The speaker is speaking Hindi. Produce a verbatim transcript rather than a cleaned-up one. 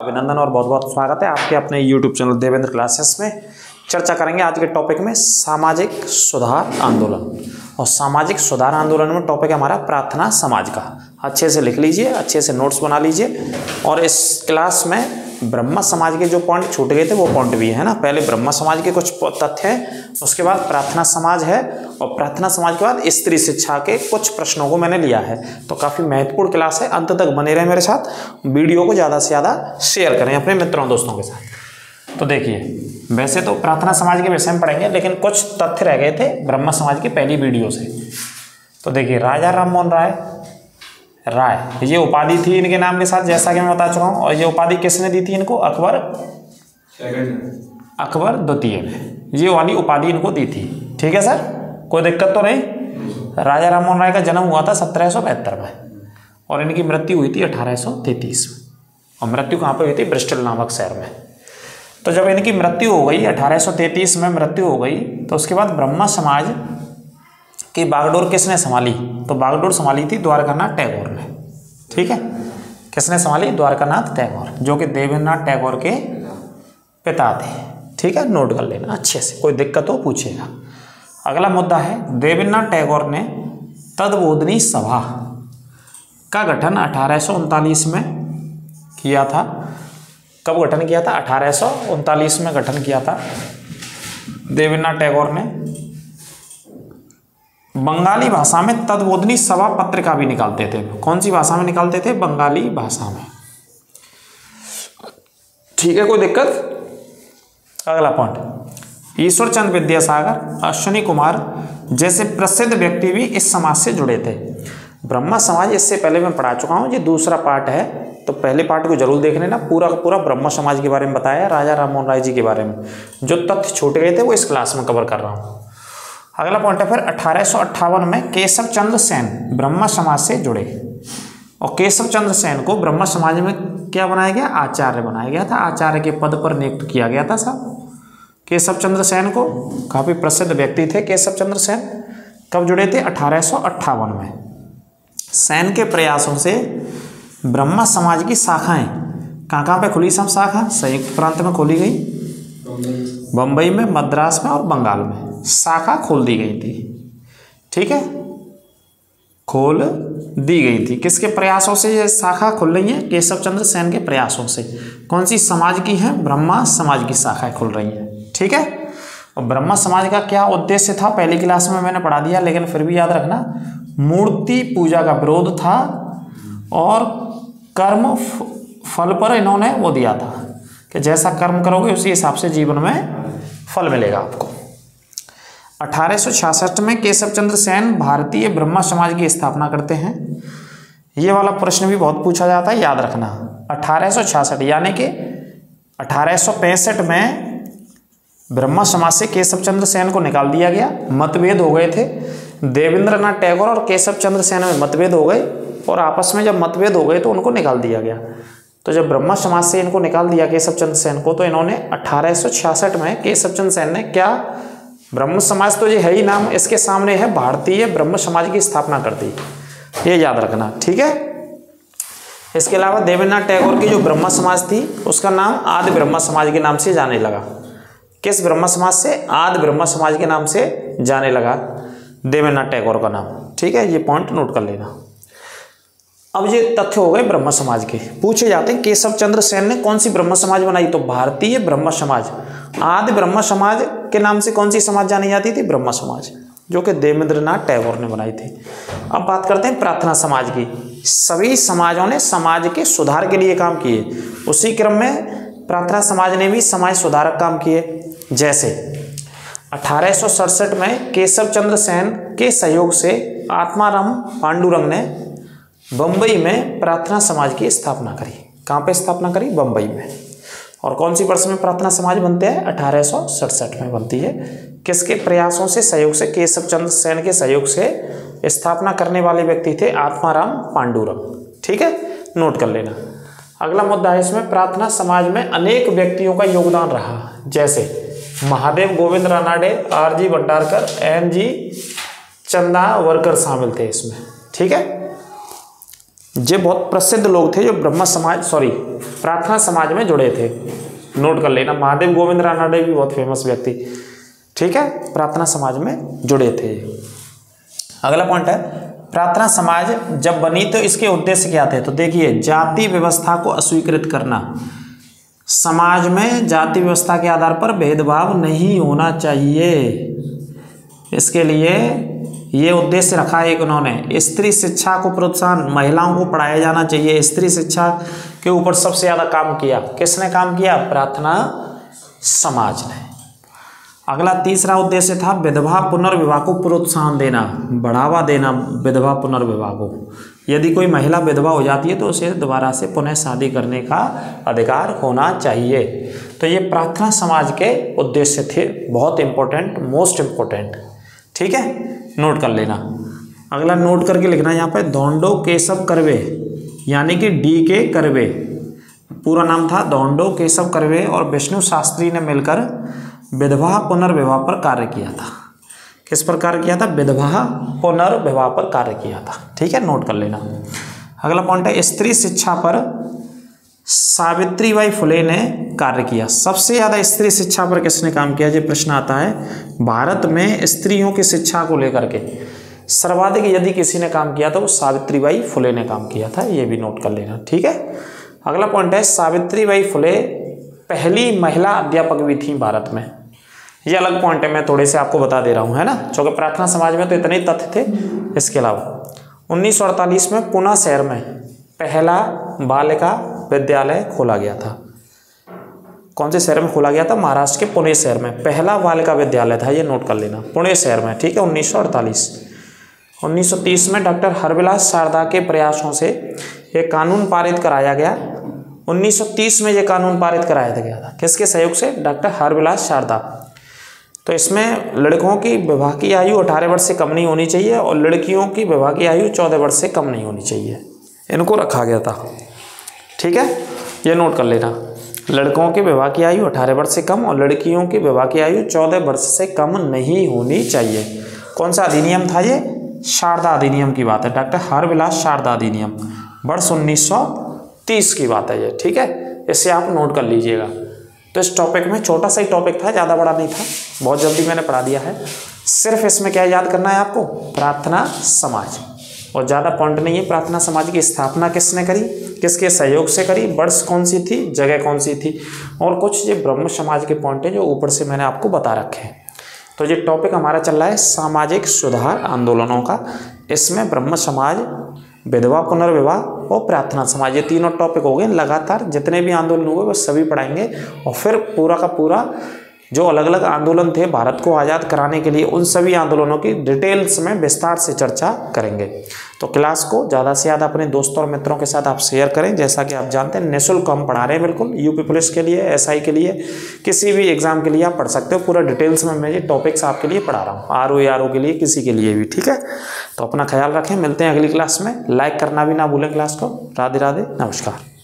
अभिनंदन और बहुत बहुत स्वागत है आपके अपने यूट्यूब चैनल देवेंद्र क्लासेस में। चर्चा करेंगे आज के टॉपिक में सामाजिक सुधार आंदोलन। और सामाजिक सुधार आंदोलन में टॉपिक है हमारा प्रार्थना समाज का। अच्छे से लिख लीजिए, अच्छे से नोट्स बना लीजिए। और इस क्लास में ब्रह्म समाज के जो पॉइंट छूट गए थे वो पॉइंट भी है ना। पहले ब्रह्म समाज के कुछ तथ्य हैं, उसके बाद प्रार्थना समाज है, और प्रार्थना समाज के बाद स्त्री शिक्षा के कुछ प्रश्नों को मैंने लिया है। तो काफ़ी महत्वपूर्ण क्लास है, अंत तक बने रहे मेरे साथ। वीडियो को ज़्यादा से ज़्यादा शेयर करें अपने मित्रों दोस्तों के साथ। तो देखिए, वैसे तो प्रार्थना समाज के विषय में पढ़ेंगे, लेकिन कुछ तथ्य रह गए थे ब्रह्म समाज की पहली वीडियो से। तो देखिए, राजा राम मोहन राय राय ये उपाधि थी इनके नाम के साथ, जैसा कि मैं बता चुका हूँ। और ये उपाधि किसने दी थी इनको? अकबर अकबर द्वितीय ने ये वाली उपाधि इनको दी थी। ठीक है सर, कोई दिक्कत तो नहीं। राजा राम मोहन राय का जन्म हुआ था सत्रह सौ बहत्तर में और इनकी मृत्यु हुई थी अठारह सौ तैंतीस में। और मृत्यु कहाँ पे हुई थी? ब्रिस्टल नामक शहर में। तो जब इनकी मृत्यु हो गई, अठारह सौ तैंतीस में मृत्यु हो गई, तो उसके बाद ब्रह्म समाज की बागडोर किसने संभाली? तो बागडोर संभाली थी द्वारकानाथ टैगोर ने। ठीक है, किसने संभाली? द्वारकानाथ टैगोर, जो कि देवेंद्रनाथ टैगोर के पिता थे। ठीक है, नोट कर लेना अच्छे से, कोई दिक्कत हो पूछेगा। अगला मुद्दा है, देवेंद्रनाथ टैगोर ने तदबोधनी सभा का गठन अठारह सौ उनतालीस में किया था। कब गठन किया था? अठारह सौ उनतालीस में गठन किया था देवेंद्रनाथ टैगोर ने। बंगाली भाषा में तदबोधनी सभा पत्रिका भी निकालते थे। कौन सी भाषा में निकालते थे? बंगाली भाषा में। ठीक है, कोई दिक्कत? अगला पॉइंट, ईश्वरचंद विद्यासागर, अश्विनी कुमार जैसे प्रसिद्ध व्यक्ति भी इस समाज से जुड़े थे। ब्रह्म समाज इससे पहले मैं पढ़ा चुका हूँ, ये दूसरा पार्ट है, तो पहले पार्ट को जरूर देख लेना। पूरा का पूरा ब्रह्म समाज के बारे में बताया, राजा राम मोहन राय जी के बारे में। जो तथ्य छूट गए थे वो इस क्लास में कवर कर रहा हूँ। अगला पॉइंट है फिर अठारह सौ अट्ठावन में केशव चंद्र सेन ब्रह्म समाज से जुड़े। और केशव चंद्र सेन को ब्रह्म समाज में क्या बनाया गया? आचार्य बनाया गया था। आचार्य के पद पर नियुक्त किया गया था साहब केशव चंद्र सेन को। काफ़ी प्रसिद्ध व्यक्ति थे केशव चंद्र सेन। कब जुड़े थे? अठारह सौ अट्ठावन में। सेन के प्रयासों से ब्रह्म समाज की शाखाएं कहाँ कहाँ पे खुली? सब शाखा संयुक्त प्रांत में खोली गई, बम्बई में, मद्रास में और बंगाल में शाखा खोल दी गई थी। ठीक है, खोल दी गई थी। किसके प्रयासों से ये शाखा खुल रही है? केशव चंद्र सेन के प्रयासों से। कौन सी समाज की है? ब्रह्मा समाज की शाखाएं खुल रही हैं। ठीक है, और ब्रह्मा समाज का क्या उद्देश्य था? पहली क्लास में मैंने पढ़ा दिया, लेकिन फिर भी याद रखना। मूर्ति पूजा का विरोध था और कर्म फल पर इन्होंने वो दिया था कि जैसा कर्म करोगे उसी हिसाब से जीवन में फल मिलेगा आपको। अठारह सौ छियासठ में केशव चंद्र सेन भारतीय ब्रह्म समाज की स्थापना करते हैं। ये वाला प्रश्न भी बहुत पूछा जाता है, याद रखना। अठारह सौ छियासठ यानी कि अठारह सौ पैंसठ में ब्रह्म समाज से केशव चंद्र सेन को निकाल दिया गया। मतभेद हो गए थे, देवेंद्रनाथ टैगोर और केशव चंद्र सेन में मतभेद हो गए, और आपस में जब मतभेद हो गए तो उनको निकाल दिया गया। तो जब ब्रह्म समाज से इनको निकाल दिया केशव चंद्र सेन को, तो इन्होंने अठारह सौ छियासठ में केशव चंद्र सेन ने क्या, ब्रह्म समाज तो ये है ही नाम, इसके सामने है भारतीय ब्रह्म समाज की स्थापना कर दी। ये याद रखना। ठीक है, इसके अलावा देवेंद्रनाथ टैगोर की जो ब्रह्म समाज थी उसका नाम आदि ब्रह्म समाज के नाम से जाने लगा। किस ब्रह्म समाज से? आदि ब्रह्म समाज के नाम से जाने लगा देवेंद्रनाथ टैगोर का नाम। ठीक है, ये पॉइंट नोट कर लेना। अब ये तथ्य हो गए ब्रह्म समाज के। पूछे जाते हैं केशव चंद्र सेन ने कौन सी ब्रह्म समाज बनाई? तो भारतीय ब्रह्म समाज। आदि ब्रह्म समाज के नाम से कौन सी समाज जानी जाती थी? ब्रह्म समाज, जो कि देवेंद्रनाथ टैगोर ने बनाई थी। अब बात करते हैं प्रार्थना समाज की। सभी समाजों ने समाज के सुधार के लिए काम किए, उसी क्रम में प्रार्थना समाज ने भी समाज सुधारक काम किए। जैसे अठारह सौ सड़सठ में केशव चंद्र सेन के सहयोग से आत्माराम पांडुरंग ने बम्बई में प्रार्थना समाज की स्थापना करी। कहाँ पे स्थापना करी? बम्बई में। और कौन सी वर्ष में प्रार्थना समाज बनते हैं? अठारह सौ सड़सठ में बनती है। किसके प्रयासों से? सहयोग से, केशव चंद्र सेन के सहयोग से। स्थापना करने वाले व्यक्ति थे आत्माराम पांडुरंग। ठीक है, नोट कर लेना। अगला मुद्दा है इसमें, प्रार्थना समाज में अनेक व्यक्तियों का योगदान रहा, जैसे Mahadev Govind Ranade, R G Bhandarkar, N G Chandavarkar शामिल थे इसमें। ठीक है, ये बहुत प्रसिद्ध लोग थे जो ब्रह्म समाज सॉरी प्रार्थना समाज में जुड़े थे, नोट कर लेना। महादेव गोविंद रानडे भी बहुत फेमस व्यक्ति, ठीक है, प्रार्थना समाज में जुड़े थे। अगला पॉइंट है प्रार्थना समाज जब बनी तो इसके उद्देश्य क्या थे? तो देखिए, जाति व्यवस्था को अस्वीकृत करना, समाज में जाति व्यवस्था के आधार पर भेदभाव नहीं होना चाहिए, इसके लिए ये उद्देश्य रखा है एक उन्होंने। स्त्री शिक्षा को प्रोत्साहन, महिलाओं को पढ़ाया जाना चाहिए, स्त्री शिक्षा के ऊपर सबसे ज़्यादा काम किया। किसने काम किया? प्रार्थना समाज ने। अगला तीसरा उद्देश्य था विधवा पुनर्विवाह को प्रोत्साहन देना, बढ़ावा देना विधवा पुनर्विवाह को। यदि कोई महिला विधवा हो जाती है तो उसे दोबारा से पुनः शादी करने का अधिकार होना चाहिए। तो ये प्रार्थना समाज के उद्देश्य थे, बहुत इंपॉर्टेंट, मोस्ट इंपॉर्टेंट, ठीक है, नोट कर लेना। अगला नोट करके लिखना यहाँ पे, धोंडो केशव कर्वे, यानी कि डी के कर्वे, पूरा नाम था धोंडो केशव कर्वे और विष्णु शास्त्री ने मिलकर विधवा पुनर्विवाह पर कार्य किया था। किस पर कार्य किया था? विधवा पुनर्विवाह पर कार्य किया था, ठीक है, नोट कर लेना। अगला पॉइंट है स्त्री शिक्षा पर सावित्रीबाई फुले ने कार्य किया। सबसे ज़्यादा स्त्री शिक्षा पर किसने काम किया? ये प्रश्न आता है। भारत में स्त्रियों की शिक्षा को लेकर के सर्वाधिक यदि किसी ने काम किया तो वो सावित्रीबाई फुले ने काम किया था, ये भी नोट कर लेना, ठीक है। अगला पॉइंट है सावित्रीबाई फुले पहली महिला अध्यापक भी थी भारत में। ये अलग पॉइंट है, मैं थोड़े से आपको बता दे रहा हूँ, है ना, क्योंकि प्रार्थना समाज में तो इतने ही तथ्य थे। इसके अलावा उन्नीस सौ अड़तालीस में पुणे शहर में पहला बालिका विद्यालय खोला गया था। कौन से शहर में खोला गया था? महाराष्ट्र के पुणे शहर में पहला बालिका विद्यालय था, ये नोट कर लेना, पुणे शहर में, ठीक है, उन्नीस सौ अड़तालीस। उन्नीस सौ तीस में डॉक्टर हरविलास शारदा के प्रयासों से एक कानून पारित कराया गया। उन्नीस सौ तीस में यह कानून पारित कराया गया था, किसके सहयोग से? डॉक्टर हरविलास शारदा। तो इसमें लड़कों की विवाह की आयु अठारह वर्ष से कम नहीं होनी चाहिए और लड़कियों की विवाह की आयु चौदह वर्ष से कम नहीं होनी चाहिए, इनको रखा गया था, ठीक है, ये नोट कर लेना। लड़कों की विवाह की आयु अठारह वर्ष से कम और लड़कियों की विवाह की आयु चौदह वर्ष से कम नहीं होनी चाहिए। कौन सा अधिनियम था ये? शारदा अधिनियम की बात है, डॉक्टर हरविलास शारदा अधिनियम, वर्ष उन्नीस सौ तीस की बात है ये, ठीक है, इसे आप नोट कर लीजिएगा। तो इस टॉपिक में छोटा सा ही टॉपिक था, ज़्यादा बड़ा नहीं था, बहुत जल्दी मैंने पढ़ा दिया है। सिर्फ इसमें क्या याद करना है आपको? प्रार्थना समाज, और ज़्यादा पॉइंट नहीं है। प्रार्थना समाज की स्थापना किसने करी, किसके सहयोग से करी, वर्ष कौन सी थी, जगह कौन सी थी, और कुछ ये ब्रह्म समाज के पॉइंट है जो ऊपर से मैंने आपको बता रखे हैं। तो ये टॉपिक हमारा चल रहा है सामाजिक सुधार आंदोलनों का। इसमें ब्रह्म समाज, विधवा पुनर्विवाह और प्रार्थना समाज, ये तीनों टॉपिक हो गए। लगातार जितने भी आंदोलन हुए वो सभी पढ़ाएंगे और फिर पूरा का पूरा जो अलग अलग आंदोलन थे भारत को आज़ाद कराने के लिए, उन सभी आंदोलनों की डिटेल्स में विस्तार से चर्चा करेंगे। तो क्लास को ज़्यादा से ज़्यादा अपने दोस्तों और मित्रों के साथ आप शेयर करें। जैसा कि आप जानते हैं निःशुल्क हम पढ़ा रहे हैं, बिल्कुल यूपी पुलिस के लिए, एसआई के लिए, किसी भी एग्जाम के लिए आप पढ़ सकते हो। पूरा डिटेल्स में मैं ये टॉपिक्स आपके लिए पढ़ा रहा हूँ, आर ओ आर ओ के लिए, किसी के लिए भी, ठीक है। तो अपना ख्याल रखें, मिलते हैं अगली क्लास में। लाइक करना भी ना भूलें क्लास को। राधे राधे, नमस्कार।